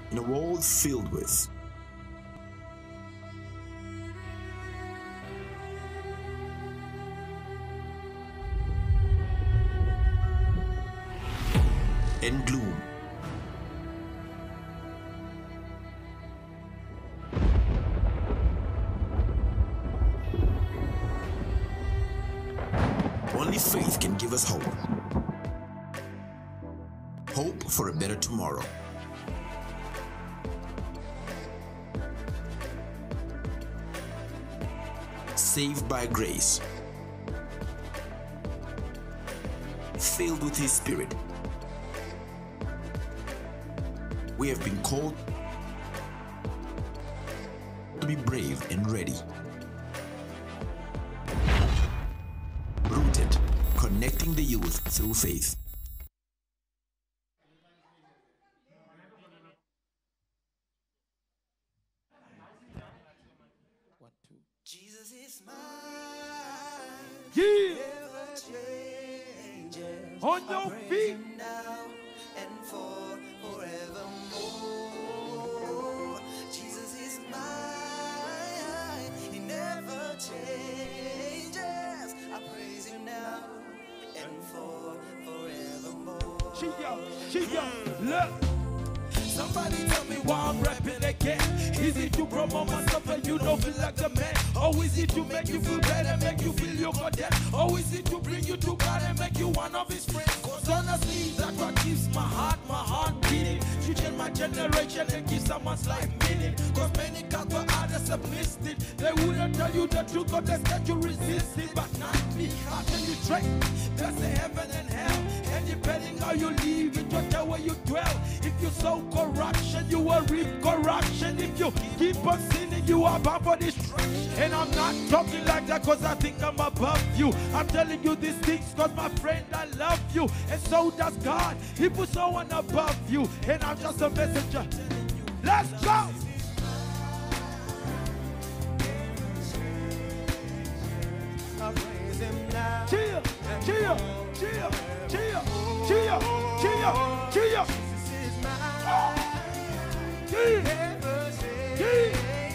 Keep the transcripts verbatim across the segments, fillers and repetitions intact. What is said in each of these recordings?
In a world filled with and gloom, only faith can give us hope. Hope for a better tomorrow. Saved by grace, filled with His Spirit, we have been called to be brave and ready. Rooted, connecting the youth through faith. Jesus is mine. Yeah. Never changes. On your feet. Now and for forevermore. Jesus is mine. He never changes. I praise Him now and for forevermore. Chia, Chia, look. Somebody tell me Why I'm rapping again? Is it to promote myself and you don't feel like the man? Or is it to make you feel better, make you feel you're goddamn? Or is it to bring you to God and make you one of His friends? Cause honestly, that's what keeps my heart, my heart beating. You change my generation and give someone's life meaning. Cause many cats were others have missed it. They wouldn't tell you the truth, but they said you resist it. But not me, I'll tell you straight. There's the heaven and hell. And depending how you live, it will tell where you dwell. If you sow corruption, you will reap corruption. If you keep on sinning, you are bound for destruction. And I'm not talking like that because I think I'm above you. I'm telling you these things because my friend, I love you. And so does God. He puts someone above you. And I'm just a messenger. Let's go. Chill, chill, chill, chill, chill, chill, chill. Yeah. Yeah.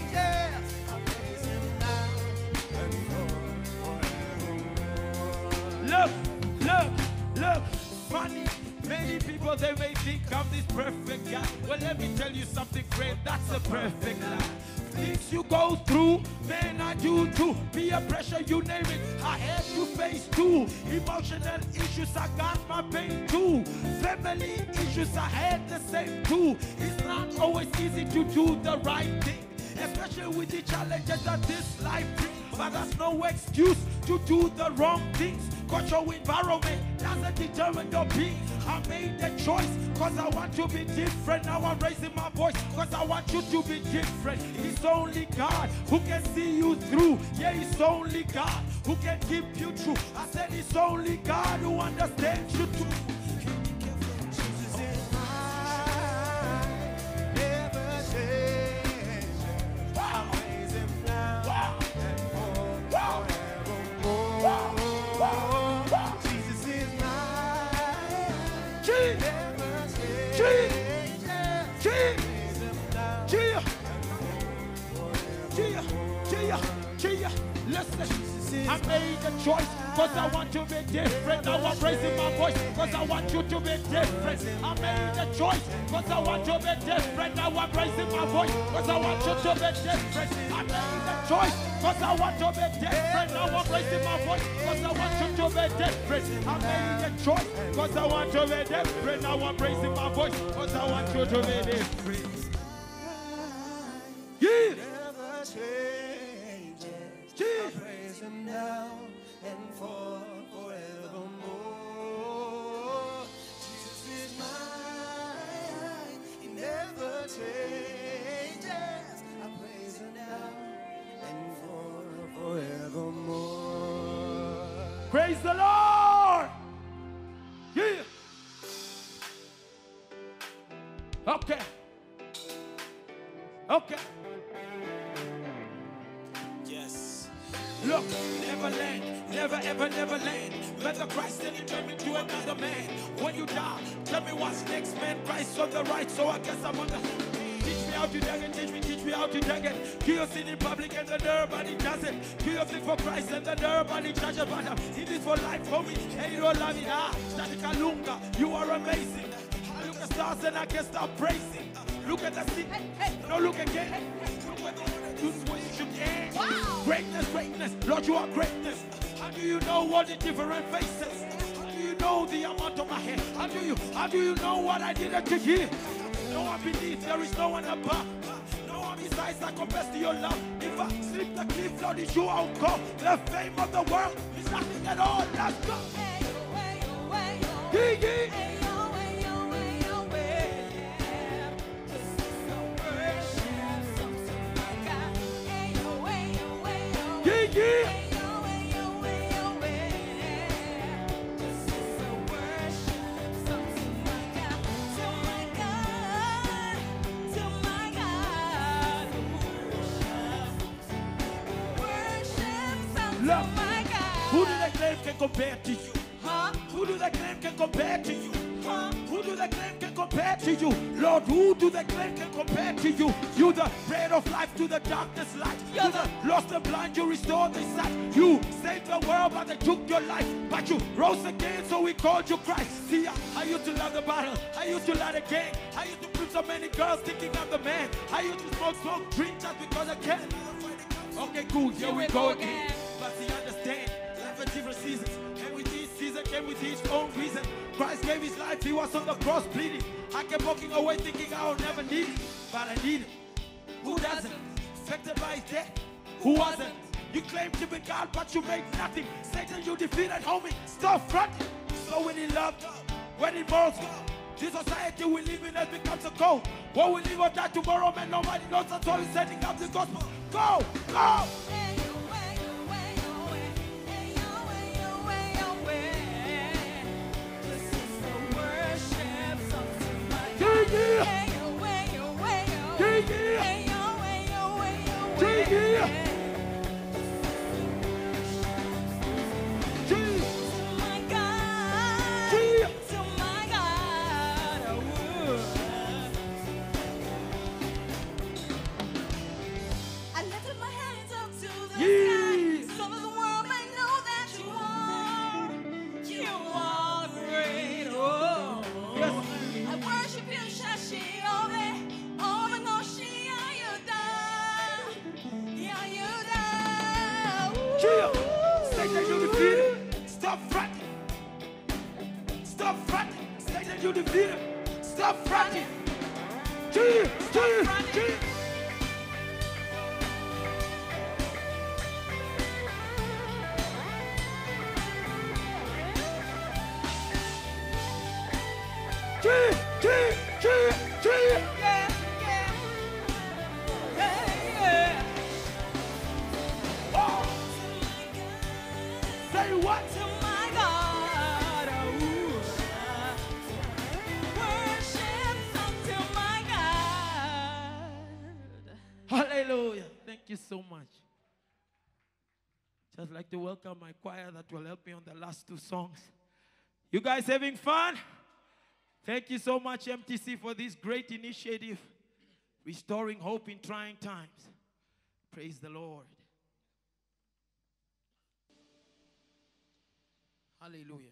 Look, look, look, funny. Many people, they may think I'm this perfect guy. Well, let me tell you something, friend, that's a perfect lie. Things you go through, man, I do too. Peer pressure, you name it, I had to face too. Emotional issues, I got my pain too. Family issues, I had the same too. It's not always easy to do the right thing, especially with the challenges that this life brings. But that's no excuse to do the wrong things. Cause your environment doesn't determine your being. I made the choice cause I want to be different. Now I'm raising my voice cause I want you to be different. It's only God who can see you through. Yeah, it's only God who can keep you true. I said it's only God who understands you too. Jesus is mine. Never changes. I praise Him now and forevermore. Jesus is mine. Never changes. Praise Him now Chia, and Chia, Chia, Chia, listen. I made a choice because I want to be different. Now I'm raising my voice because I want you to be different. I made a choice because I want to be different. Now I'm raising my voice because I want you to be different. I made a choice because I want to be different. Now I'm raising my voice because I want you to be different. I made a choice because I want to be different. Now I'm raising my voice because I want you to be different. Yeah. never changes. Yeah. I praise Him now and for forevermore. Jesus is mine. He never changes. I praise Him now and for forevermore. Praise the Lord. Yeah. Okay. Okay. Yes. Look, never land, never ever, never land. Let the Christ then you turn me to another man. When you die, tell me what's next, man. Christ on the right, so I guess I'm on the. how to drag it. Teach me, teach me how to drag it. Do your sin in public and the nobody does it. Do your thing for Christ and the nobody judges. But uh, it is for life for me. Hey, you don't love it. Ah, Statica Lunga, you are amazing. I look at stars and I can't stop praising. Look at the sea. No, look again. Look what you should end. Wow. Greatness, greatness. Lord, you are greatness. How do you know all the different faces? How do you know the amount of my hair? How do you, how do you know what I did to you? No one beneath, there is no one above. No one besides that compares to your love. If I slip the cliff, Lord, it's you I'll call. The fame of the world is nothing at all. Let's go. Yeah, yeah. Yeah, yeah. Love. Who do they claim can compare to you? Huh? Who do they claim can compare to you? Huh? Who do they claim can compare to you? Lord, who do they claim can compare to you? You the bread of life to the darkness light. You the lost and blind, you restored the sight. You saved the world, but they took your life. But you rose again, so we called you Christ. See, I, I used to love the battle. I used to love the game. I used to put so many girls thinking I'm the man. I used to smoke, smoke, drink just because I can. Okay, cool, here, we go again. But see, understand, life had different seasons. And with each season came with its own reason. Christ gave his life, he was on the cross bleeding. I kept walking away thinking I'll never need it. But I need it. Who doesn't? Affected by his death. Who wasn't? You claim to be God, but you make nothing. Satan, you defeated, homie. Stop fronting. So when he loved, when he morals go, this society we live in has become so cold. What we live or die tomorrow, man, nobody knows. That's why we're setting up the gospel. Go, go! Yeah, yeah! Yeah, yeah! Yeah, yeah! Stop fronting. Stop fronting. Satan, you defeat him. Stop fronting. G, G, G. G, G, G, G. Yeah, yeah. Yeah, yeah. Oh. Say what? Hallelujah. Thank you so much. Just like to welcome my choir that will help me on the last two songs. You guys having fun? Thank you so much, M T C, for this great initiative, restoring hope in trying times. Praise the Lord. Hallelujah.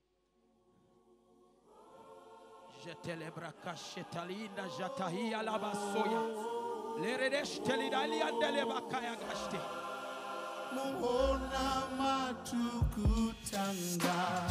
Muona matukutanga.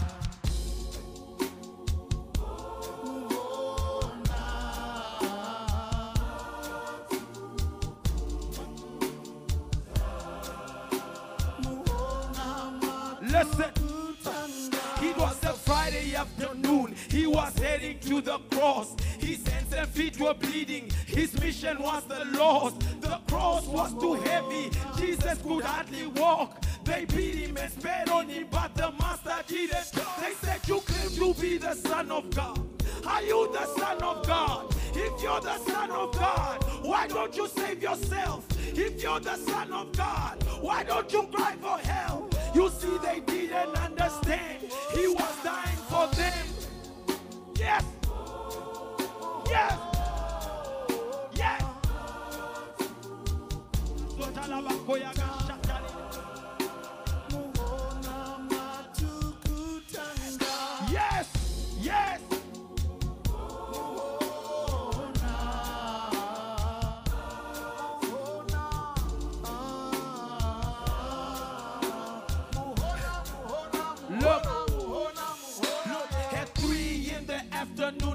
Listen, it was a Friday afternoon. He was heading to the cross. His hands and feet were bleeding. His mission was the lost. The cross was too heavy. Jesus could hardly walk. They beat him and spat on him, but the master didn't. They said, you claim to be the Son of God. Are you the Son of God? If you're the Son of God, why don't you save yourself? If you're the Son of God, why don't you cry for help? You see, they didn't understand. He was dying for them. Yes. Yes. Yes.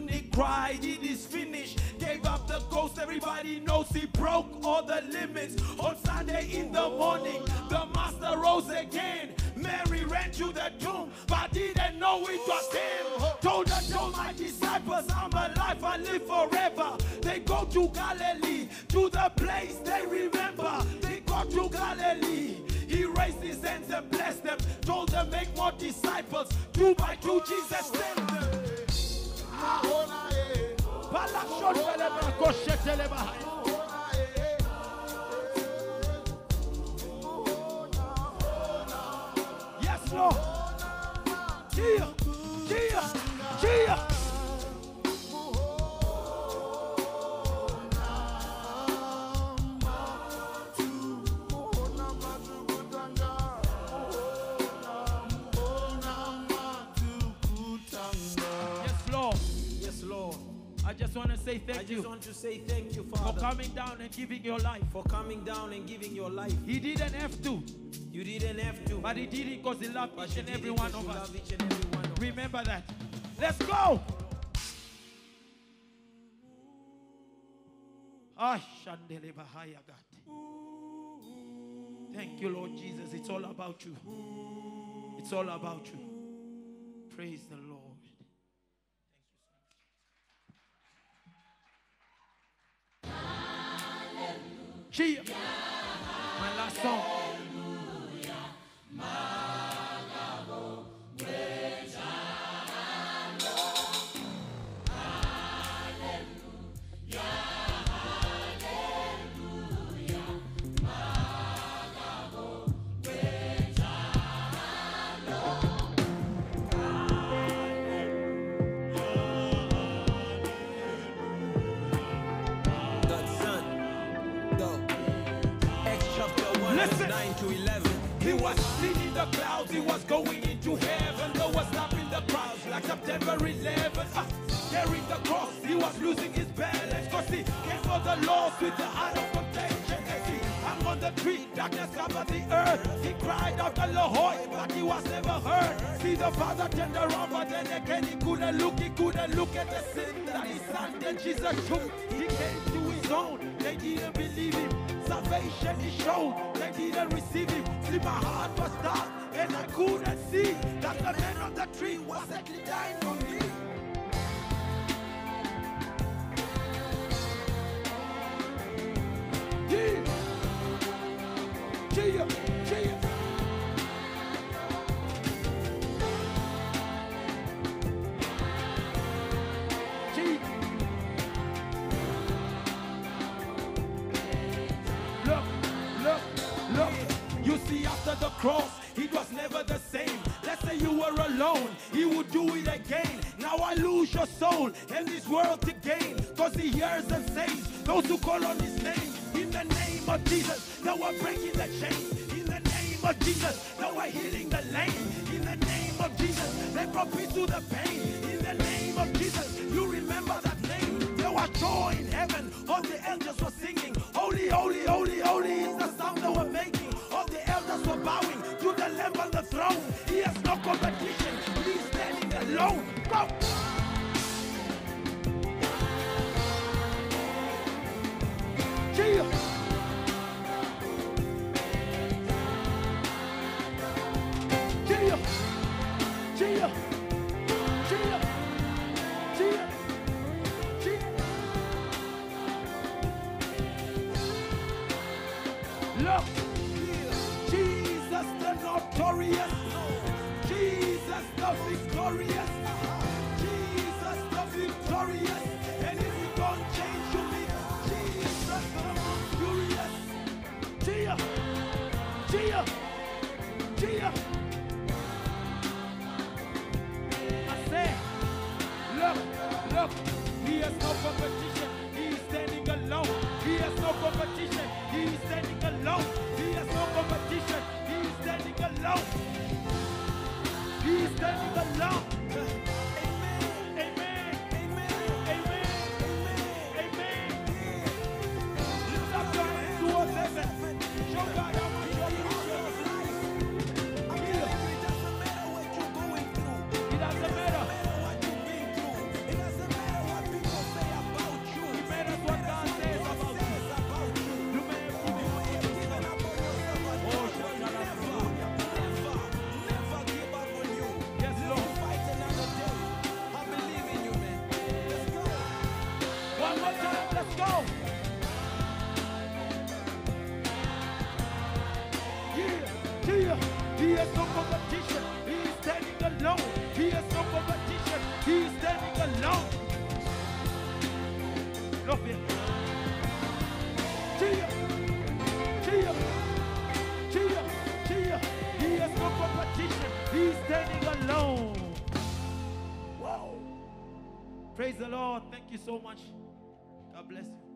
soon he cried, it is finished. Gave up the ghost, everybody knows he broke all the limits. On Sunday in the morning, the master rose again. Mary ran to the tomb, but didn't know it was him. Told her, told my disciples, I'm alive, I live forever. They go to Galilee, to the place they remember. They go to Galilee. He raised his hands and blessed them. Told them, make more disciples. Two by two, Jesus sent them. Yes, Lord. Gia, Gia, Gia. I just want to say thank I you. just want to say thank you, For Father, coming down and giving your life. for coming down and giving your life. He didn't have to, You didn't have to, but he did it because he loved but each you and did every it one because of you us. love each and every one of us. Remember that. Let's go. Ah, Shandele Bahaya God. Thank you, Lord Jesus. It's all about you. It's all about you. Praise the Lord. Cheer. My last song. nine to eleven. He was seen in the clouds, he was going into heaven. There was stopping the crowds like September eleventh. Ah, carrying the cross, he was losing his balance. Cause he came for the lost with the heart of contention. And see, I'm on the tree, darkness covered the earth. He cried out Elohoi, but he was never heard. See the Father turned around, but then again he couldn't look, he couldn't look at the sin that his son. Then Jesus took, he came to his own, they didn't believe him. Salvation he showed, they didn't receive him. See, my heart was dark and I couldn't see that the man on the tree was actually dying for me. Yeah. Gia, Gia. Look, look, look. You see, after the cross, it was never the same. Let's say you were alone, he would do it again. Now I lose your soul and this world to gain. Cause he hears and saves those who call on his name. In the name of Jesus, now we're breaking the chains. In the name of Jesus, now we're healing the lame. In the name of Jesus, they brought peace to the pain. In the name of Jesus, you remember that name. There was joy in heaven, all the angels were singing. Holy, holy, holy, holy is the sound they were making. All the elders were bowing to the Lamb on the throne. He has no competition, he's standing alone. Go! Gia! Gia! Gia! Gia! Gia! Gia! Look! Jesus the notorious, Jesus the victorious, Jesus the victorious, and if you don't change you me, Jesus the furious. Gia, Gia, Gia. I say, look, look, he has no competition, he is standing alone. He has no competition, he is standing alone. He has no competition, he is standing alone. He is standing alone. Amen. Amen. Amen. Amen. Amen. Lift up your hands towards heaven. Show God how much you love life. It doesn't matter what you're going through. It doesn't matter. What you've been through. It doesn't matter has no competition. He is standing alone. He has no competition. He is standing alone. Love him. Cheer. Cheer. Cheer. Cheer. He has no competition. He is standing alone. Wow. Praise the Lord. Thank you so much. God bless you.